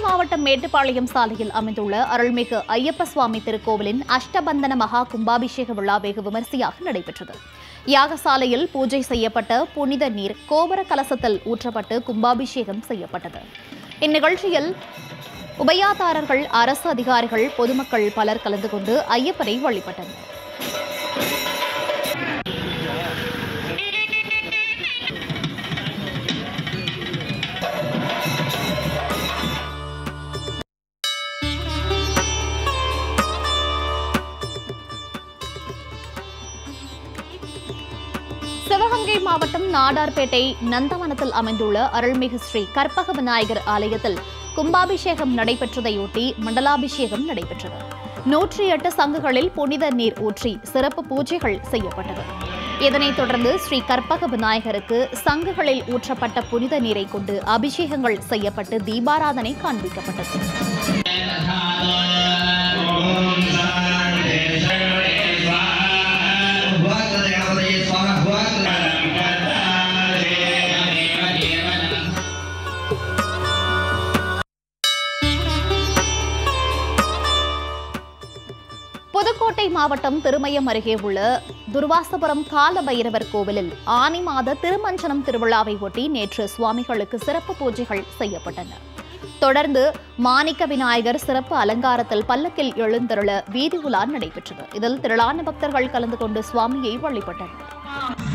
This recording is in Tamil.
மாவட்டம் மேட்டுப்பாளையம் சாலையில் அமைந்துள்ள அருள்மிகு ஐயப்ப சுவாமி திருக்கோவிலின் அஷ்டபந்தன மகா கும்பாபிஷேக விழா வெகு விமரிசையாக நடைபெற்றது. யாகசாலையில் பூஜை செய்யப்பட்ட புனித நீர் கோபுர கலசத்தில் ஊற்றப்பட்டு கும்பாபிஷேகம் செய்யப்பட்டது. இந்நிகழ்ச்சியில் உபயாதாரர்கள், அரசு அதிகாரிகள், பொதுமக்கள் பலர் கலந்து கொண்டு ஐயப்பனை வழிபட்டனர். சிவகங்கை மாவட்டம் நாடார்பேட்டை நந்தவனத்தில் அமைந்துள்ள அருள்மிகு ஸ்ரீ கற்பக விநாயகர் ஆலயத்தில் கும்பாபிஷேகம் நடைபெற்றதையொட்டி மண்டலாபிஷேகம் நடைபெற்றது. 108 சங்குகளில் புனித நீர் ஊற்றி சிறப்பு பூஜைகள் செய்யப்பட்டது. இதனைத் தொடர்ந்து ஸ்ரீ கற்பக விநாயகருக்கு சங்குகளில் ஊற்றப்பட்ட புனித நீரை கொண்டு அபிஷேகங்கள் செய்யப்பட்டு தீபாராதனை காண்பிக்கப்பட்டது. புதுக்கோட்டை மாவட்டம் திருமயம் அருகே உள்ள துர்வாசபுரம் கால பைரவர் கோவிலில் ஆனி மாத திருமஞ்சனம் திருவிழாவை ஒட்டி நேற்று சுவாமிகளுக்கு சிறப்பு பூஜைகள் செய்யப்பட்டன. தொடர்ந்து மாணிக்க விநாயகர் சிறப்பு அலங்காரத்தில் பல்லக்கில் எழுந்தருள வீதி உலா நடைபெற்றது. இதில் திரளான பக்தர்கள் கலந்து கொண்டு சுவாமியை வழிபட்டனர்.